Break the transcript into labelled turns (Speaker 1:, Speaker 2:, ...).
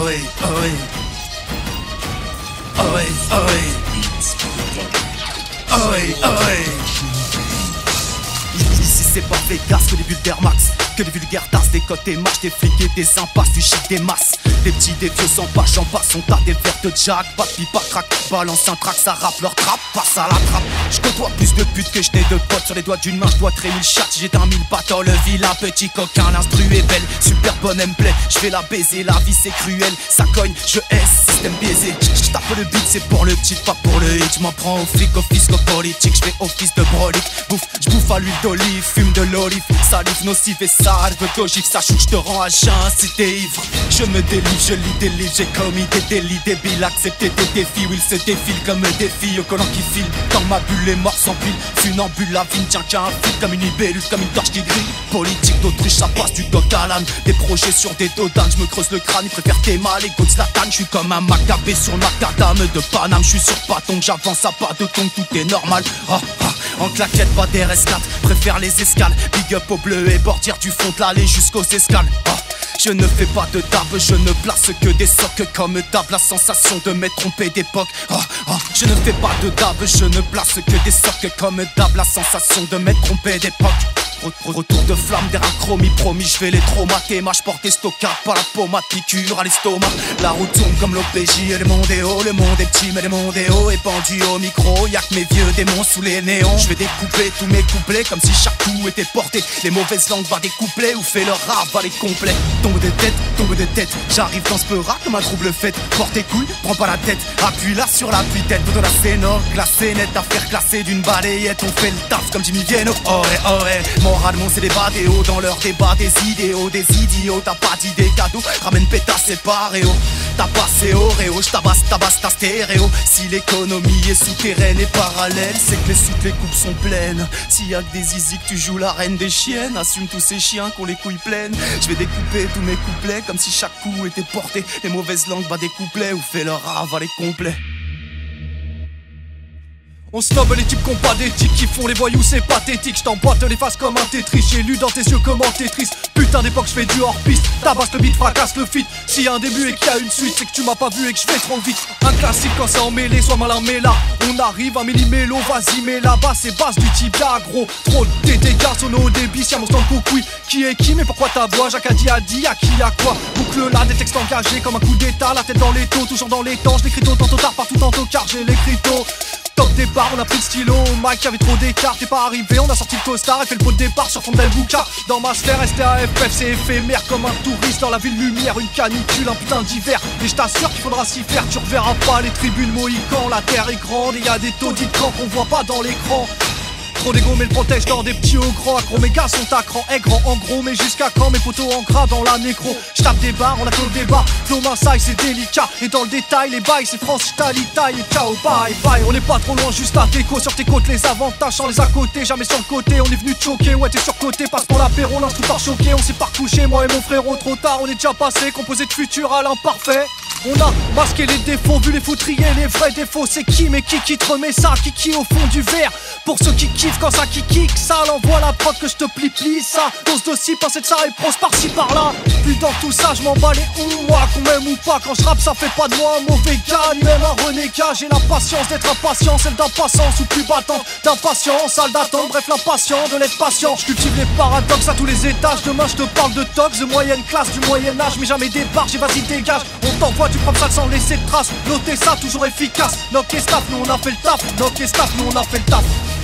Speaker 1: oui, oh oui. Oh oui, oh oui. Oh oui, oh oui. Ici c'est pas Vegas que des vulgaires max, que des vulgaires tasses, des cotes, des matchs, des flics et des impasses, du chic des masses. Des petits, des vieux sans pas, j'en passe, on t'a des verres de jack, pas de pipe, pas de crack, balance un track, ça rappe leur trappe, passe à la trappe. Je côtoie plus de putes que je n'ai de potes, sur les doigts d'une main je dois traîner le chat. Si j'étais un mille battles, le vilain petit coquin, l'instru est belle, super bonne, elle me plaît. Je vais la baiser, la vie c'est cruel, ça cogne, je hais, système biaisé. Je tape le beat, c'est pour le petit, pas pour le hit. Je m'en prends au flic, au fisc, au politique, je fais office de brolique. Je bouffe à l'huile d'olive, fume de l'olive, salive nocive et sale, veux qu'ogive, ça chou, je te rends à jeun si t'es ivre. Je me délivre, je lis des livres, j'ai commis des délits débiles, accepter des défis où ils se défilent comme des filles au collant qui file. Quand ma bulle est morte sans pile, funambule, la vie ne tient qu'à un fil, comme une libellule, comme une torche qui grille. Politique d'autruche, ça passe du coq à l'âne, des projets sur des dodanes, je me creuse le crâne, ils préfèrent tes mal et de Zlatan. Je suis comme un macabé sur le macadam de Paname, je suis sur paton, j'avance à pas de ton, tout est normal. En claquette, pas des RS4, préfère les escales. Big up au bleu et bordière du fond de l'allée jusqu'aux escales. Je ne fais pas de dab, je ne place que des socs comme dab, la sensation de m'être trompé d'époque. Je ne fais pas de dab, je ne place que des socs comme dab, la sensation de m'être trompé d'époque. Retour de flamme, des chromie, promis, je vais les traumater. Je porte des stockades, pas la pommade, piqûre à l'estomac. La route tourne comme l'OPJ et le monde est haut. Le monde est petit mais le monde est haut. Et pendu au micro, y'a que mes vieux démons sous les néons. Je vais découper tous mes couplets comme si chaque coup était porté. Les mauvaises langues va découpler ou fait leur rap, va les complets. Tombe de tête, j'arrive dans ce peura comme un trouble fête. Porte tes couilles, prends pas la tête, appuie là sur l'appui-tête. Photo la scéno, glacé net, affaire classée d'une balayette. On fait le taf comme Jimmy Vieno, oh ouais. Moralement c'est des badéos dans leur débat, des idéaux, des idiots. T'as pas d'idée cadeau, ramène pétasse c'est paréo. T'as passé Oreo, j'tabasse ta stéréo. Si l'économie est souterraine et parallèle, c'est que les soutes, les coupes sont pleines. S'il y a que des zizi que tu joues la reine des chiennes, assume tous ces chiens qui ont les couilles pleines. Je vais découper tous mes couplets comme si chaque coup était porté. Les mauvaises langues va des couplets ou fait leur ravaler complet. On snob les types qui ont pas d'éthique, qui font les voyous, c'est pathétique. J't'emboîte les faces comme un Tetris, j'ai lu dans tes yeux comme un Tetris. Putain d'époque j'fais du hors-piste, tabasse le beat, fracasse le feat. S'il y a un début et qu'il y a une suite, c'est que tu m'as pas vu et que j'fais trop vite. Un classique quand c'est emmêlé, soit malin mais là on arrive à millimélo, vas-y mais là-bas c'est basse du type d'agro. Trop de dégâts, sono au débit, si à mon stand coucouille. Qui est qui, mais pourquoi t'aboies? Jacques a dit, à qui, à quoi? Boucle là, des textes engagés comme un coup d'état, la tête dans les taux, toujours dans les temps. J'écris tantôt tard, partout en car j'ai l'écrit tôt. Top départ, on a pris le stylo, Mike avait trop d'écart, t'es pas arrivé, on a sorti le costard et fait le pot de départ sur fond del bouca. Dans ma sphère, STAFF, c'est éphémère comme un touriste dans la ville lumière, une canicule, un putain d'hiver. Et je t'assure qu'il faudra s'y faire, tu reverras pas les tribunes Mohican, la terre est grande et y a des taudis de camp qu'on voit pas dans l'écran. Trop d'égo mais le protège dans des petits au grands. Accro mes gars sont à cran, grand en gros. Mais jusqu'à quand mes potos en gras dans la nécro? J'tape des barres, on a clos des barres. Flow Marseille c'est délicat. Et dans le détail les bails c'est France, Italie, taille et ciao bye bye. On est pas trop loin juste à déco. Sur tes côtes les avantages sans les à côté. Jamais sur le côté, on est venu te choquer. Ouais t'es surcoté, passe pour l'apéro, l'instru par choqué. On s'est pas recouché, moi et mon frérot trop tard. On est déjà passé, composé de futur à l'imparfait. On a masqué les défauts, vu les foutriers, les vrais défauts. C'est qui, mais qui te remet ça? Qui au fond du verre? Pour ceux qui kiffent quand ça kick, ça l'envoie la prod que je te plie ça. Dose de ci, pincée de ça et prose par-ci par-là. Plus dans tout ça, je m'en bats les moi. Qu'on m'aime ou pas, quand je rappe, ça fait pas de moi un mauvais gars, ni même un renégat. J'ai la patience d'être impatient, celle d'impatience ou plus battante d'impatience, salle d'attente, bref l'impatient de l'être patient. Je cultive les paradoxes à tous les étages. Demain je te parle de tox, de moyenne classe, du moyen âge. Mais jamais des barres, j'ai vas-y dégage. On t'envoie du propre sale sans laisser de traces. Notez ça, toujours efficace. Knock et staff, nous on a fait le taf. Knock et staff, nous on a fait le taf.